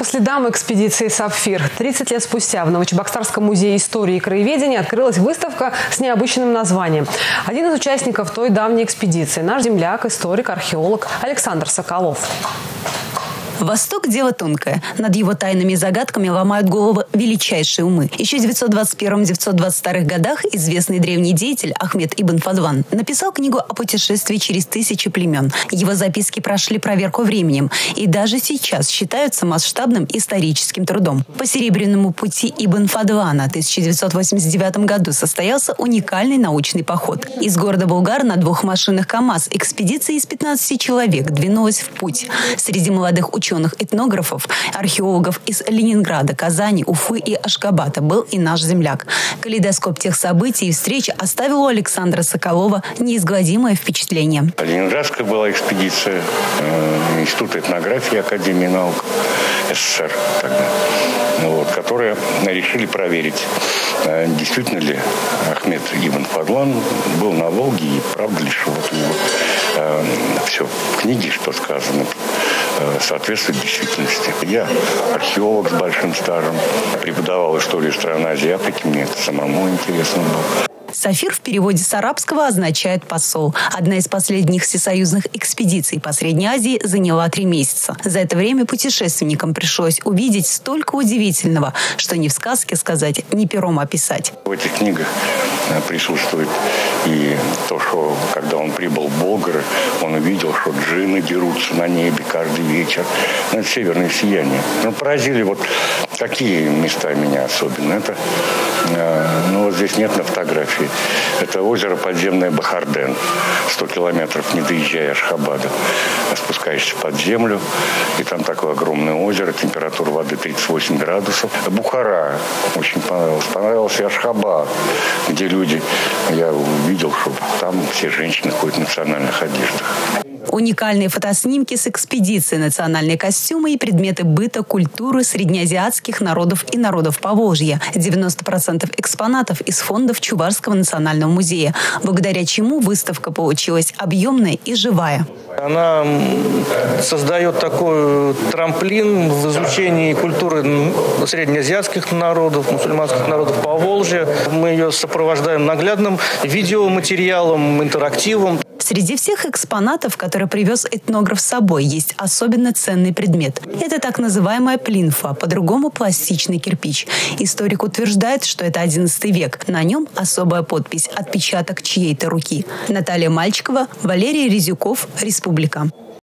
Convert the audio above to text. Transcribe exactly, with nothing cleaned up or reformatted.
по следам экспедиции «Сапфир». тридцать лет спустя в Новочебоксарском музее истории и краеведения открылась выставка с необычным названием. Один из участников той давней экспедиции – наш земляк, историк, археолог Александр Соколов. Восток – дело тонкое. Над его тайнами и загадками ломают головы величайшие умы. Еще в девятьсот двадцать первом — девятьсот двадцать втором годах известный древний деятель Ахмед ибн Фадван написал книгу о путешествии через тысячи племен. Его записки прошли проверку временем и даже сейчас считаются масштабным историческим трудом. По Серебряному пути Ибн Фадвана в тысяча девятьсот восемьдесят девятом году состоялся уникальный научный поход. Из города Булгар на двух машинах КАМАЗ экспедиция из пятнадцати человек двинулась в путь. Среди молодых ученых этнографов, археологов из Ленинграда, Казани, Уфы и Ашгабада был и наш земляк. Калейдоскоп тех событий и встреч оставил у Александра Соколова неизгладимое впечатление. Ленинградская была экспедиция э, Института этнографии Академии наук СССР тогда, вот, которые решили проверить, э, действительно ли Ахмед ибн Фадван был на Волге и правда ли, что вот его э, все в книге, что сказано, соответствует действительности. Я археолог с большим стажем, преподавал историю стран Азии и Африки, мне это самому интересно было. «Сапфир» в переводе с арабского означает «посол». Одна из последних всесоюзных экспедиций по Средней Азии заняла три месяца. За это время путешественникам пришлось увидеть столько удивительного, что ни в сказке сказать, ни пером описать. В этих книгах присутствует и то, что когда он прибыл в Болгар, он увидел, что джинны дерутся на небе каждый вечер. Ну, это северное сияние. Но поразили вот такие места меня особенно. Это, ну, вот здесь нет на фотографии. Это озеро подземное Бахарден. сто километров, не доезжая Ашхабада. Спускаешься под землю, и там такое огромное озеро, температура воды тридцать восемь градусов. Бухара очень понравилась. Понравился Ашхабад, где люди, я увидел, что там все женщины ходят в национальных одеждах. Уникальные фотоснимки с экспедиции, национальные костюмы и предметы быта, культуры среднеазиатских народов и народов Поволжья. девяносто процентов экспонатов из фондов Чувашского национального музея, благодаря чему выставка получилась объемная и живая. Она создает такой трамплин в изучении культуры среднеазиатских народов, мусульманских народов Поволжья. Мы ее сопровождаем наглядным видеоматериалом, интерактивом. Среди всех экспонатов, которые привез этнограф с собой, есть особенно ценный предмет. Это так называемая плинфа, по-другому пластичный кирпич. Историк утверждает, что это одиннадцатый век. На нем особая подпись – отпечаток чьей-то руки. Наталья Мальчикова, Валерий Резюков, Республика.